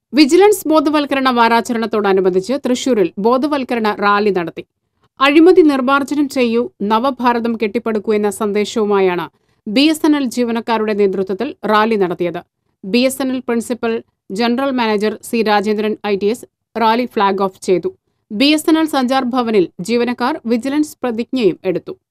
Vigilance ബോധവൽക്കരണ വാരാചരണത്തോടനുബന്ധിച്ച് തൃശൂരിൽ ബോധവൽക്കരണ റാലി നടത്തി. അഴിമതി നിർമ്മാർജ്ജനം ചെയ്യൂ, നവഭാരതം കെട്ടിപ്പടുക്കൂ എന്ന സന്ദേശവുമായാണ് BSNL ജീവനക്കാരുടെ നേതൃത്വത്തിൽ റാലി നടത്തിയത്. BSNL principal general manager C. Rajendran ITS rally flag off ചെയ്തു. BSNL സഞ്ചാർ ഭവനിൽ ജീവനക്കാർ വിജിലൻസ് പ്രതിജ്ഞയും എടുത്തു.